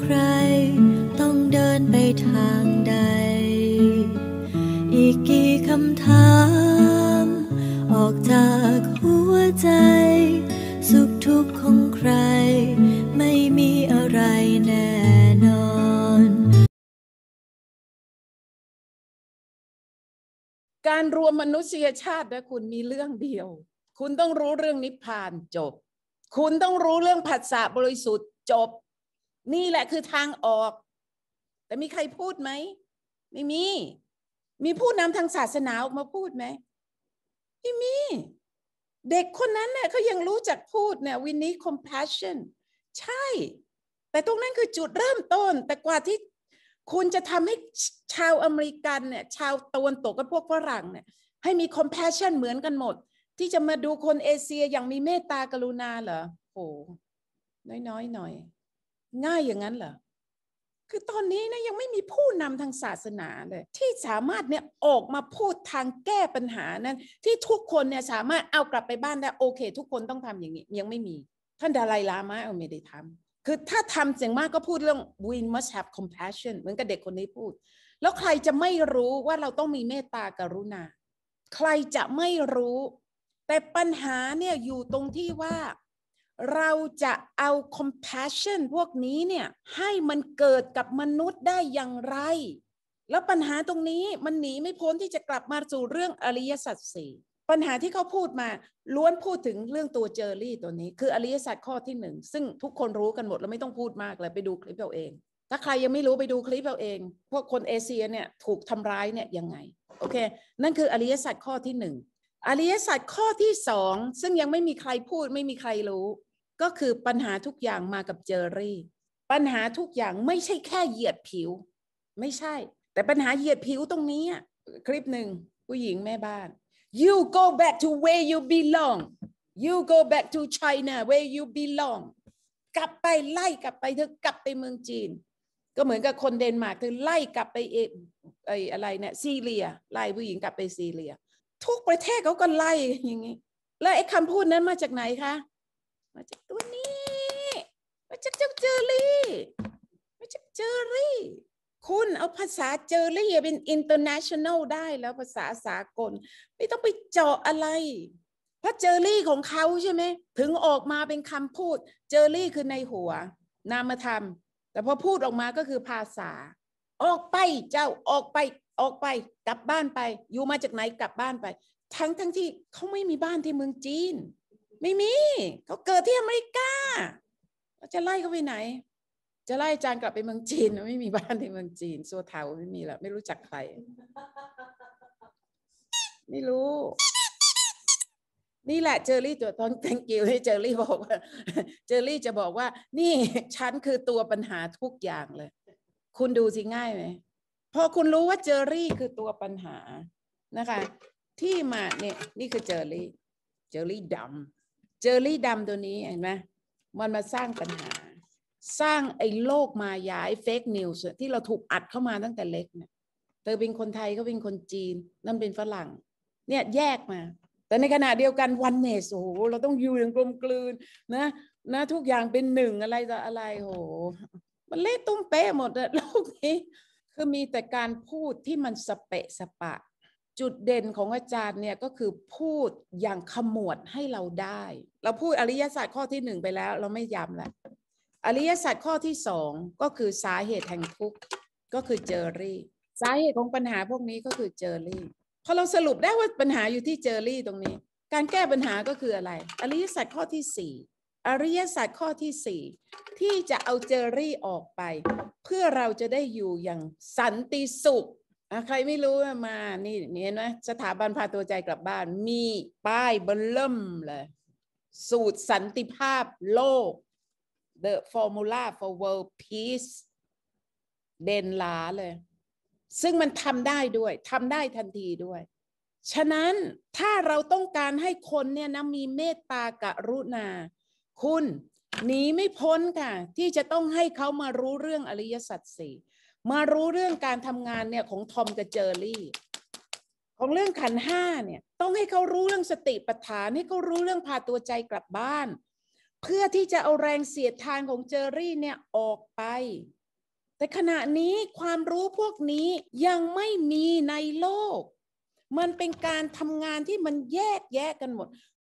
รต้องเดินไปทางใดอีกกี่คำถามออกจากหัวใจสุขทุกข์ของใครไม่มีอะไรแน่นอนการรวมมนุษยชาตินะคุณมีเรื่องเดียวคุณต้องรู้เรื่องนิพพานจบคุณต้องรู้เรื่องผัสสะบริสุทธิ์จบนี่แหละคือทางออกแต่มีใครพูดไหมไม่มีผู้นำทางศาสนาออกมาพูดไหมไม่มีเด็กคนนั้นเนี่ยเขายังรู้จักพูดเนี่ย we need compassion ใช่แต่ตรงนั้นคือจุดเริ่มต้นแต่กว่าที่คุณจะทำให้ชาวอเมริกันเนี่ยชาวตะวันตกกับพวกฝรั่งเนี่ยให้มี compassion เหมือนกันหมดที่จะมาดูคนเอเชียอย่างมีเมตตากรุณาเหรอโหน้อยหน่อยง่ายอย่างนั้นเหรอคือตอนนี้นะยังไม่มีผู้นำทางศาสนาเลยที่สามารถเนี่ยออกมาพูดทางแก้ปัญหานั้นที่ทุกคนเนี่ยสามารถเอากลับไปบ้านได้โอเคทุกคนต้องทำอย่างนี้ยังไม่มีท่านดาไลลามะไม่ได้ทำคือถ้าทำเสียงมากก็พูดเรื่อง we must have compassion เหมือนกับเด็กคนนี้พูดแล้วใครจะไม่รู้ว่าเราต้องมีเมตตากรุณาใครจะไม่รู้แต่ปัญหาเนี่ยอยู่ตรงที่ว่าเราจะเอา compassion พวกนี้เนี่ยให้มันเกิดกับมนุษย์ได้อย่างไรแล้วปัญหาตรงนี้มันหนีไม่พ้นที่จะกลับมาสู่เรื่องอริยสัจสี่ปัญหาที่เขาพูดมาล้วนพูดถึงเรื่องตัวเจอรี่ตัวนี้คืออริยสัจข้อที่หนึ่งซึ่งทุกคนรู้กันหมดแล้วไม่ต้องพูดมากเลยไปดูคลิปเอาเองถ้าใครยังไม่รู้ไปดูคลิปเอาเองพวกคนเอเชียเนี่ยถูกทำร้ายเนี่ยยังไงโอเคนั่นคืออริยสัจข้อที่หนึ่งอริยสัจข้อที่สองซึ่งยังไม่มีใครพูดไม่มีใครรู้ก็คือปัญหาทุกอย่างมากับเจอรี่ปัญหาทุกอย่างไม่ใช่แค่เหยียดผิวไม่ใช่แต่ปัญหาเหยียดผิวตรงนี้คลิปหนึ่งผู้หญิงแม่บ้าน you go back to where you belong you go back to China where you belong กลับไปไล่กลับไปเธอกลับไปเมืองจีนก็เหมือนกับคนเดนมาร์กเธอไล่กลับไปอะไรเนี่ยซีเรียไล่ผู้หญิงกลับไปซีเรียทุกประเทศเขาก็ไล่อย่างนี้แล้วไอ้คำพูดนั้นมาจากไหนคะมาจากตัวนี้มาจากเจ้าเจอรี่มาจากเจอรี่คุณเอาภาษาเจอรี่เป็น international ได้แล้วภาษาสากลไม่ต้องไปเจาะอะไรเพราะเจอรี่ของเขาใช่ไหมถึงออกมาเป็นคำพูดเจอรี่คือในหัวนามธรรมแต่พอพูดออกมาก็คือภาษาออกไปเจ้าออกไปกลับบ้านไปอยู่มาจากไหนกลับบ้านไปทั้งที่เขาไม่มีบ้านที่เมืองจีนไม่มีเขาเกิดที่อเมริกาจะไล่เขาไปไหนจะไล่อาจารย์กลับไปเมืองจีนไม่มีบ้านที่เมืองจีนซัวเทาไม่มีละไม่รู้จักใครไม่รู้นี่แหละเจอรี่ตัวตอน thank you ที่เจอรี่บอกว่าเจอรี่จะบอกว่านี่ฉันคือตัวปัญหาทุกอย่างเลยคุณดูสิง่ายไหมพอคุณรู้ว่าเจอรี่คือตัวปัญหานะคะที่มาเนี่ยนี่คือเจอรี่ดำตัวนี้เห็นไหมมันมาสร้างปัญหาสร้างไอ้โลกมายาไอ้เฟกนิวส์ที่เราถูกอัดเข้ามาตั้งแต่เล็กเนี่ยเธอเป็นคนไทยเขาเป็นคนจีนนั่นเป็นฝรั่งเนี่ยแยกมาแต่ในขณะเดียวกันวันเนสโอ้โหเราต้องอยู่อย่างกลมกลืนนะทุกอย่างเป็นหนึ่งอะไรต่ออะไรโหมันเละตุ้มเป๊ะหมดเลยโลกนี้คือมีแต่การพูดที่มันสเปะสปะจุดเด่นของอาจารย์เนี่ยก็คือพูดอย่างขมวดให้เราได้เราพูดอริยสัจข้อที่หนึ่งไปแล้วเราไม่ย้ำแล้วอริยสัจข้อที่สองก็คือสาเหตุแห่งทุกข์ก็คือเจอรี่สาเหตุของปัญหาพวกนี้ก็คือเจอรี่พอเราสรุปได้ว่าปัญหาอยู่ที่เจอรี่ตรงนี้การแก้ปัญหาก็คืออะไรอริยสัจข้อที่สี่อริยสัจข้อที่สี่ที่จะเอาเจอรี่ออกไปเพื่อเราจะได้อยู่อย่างสันติสุขใครไม่รู้มานี่เห็นไหมสถาบันพาตัวใจกลับบ้านมีป้ายเบิ่มเริ่มเลยสูตรสันติภาพโลก The formula for world peace เด่นหลาเลยซึ่งมันทำได้ด้วยทำได้ทันทีด้วยฉะนั้นถ้าเราต้องการให้คนเนี่ยนะมีเมตตากรุณาคุณหนีไม่พ้นค่ะที่จะต้องให้เขามารู้เรื่องอริยสัจสี่มารู้เรื่องการทำงานเนี่ยของทอมกับเจอรี่ของเรื่องขันธ์ห้าเนี่ยต้องให้เขารู้เรื่องสติปัฏฐานให้เขารู้เรื่องพาตัวใจกลับบ้านเพื่อที่จะเอาแรงเสียดทานของเจอรี่เนี่ยออกไปแต่ขณะนี้ความรู้พวกนี้ยังไม่มีในโลกมันเป็นการทำงานที่มันแยกแยะกันหมด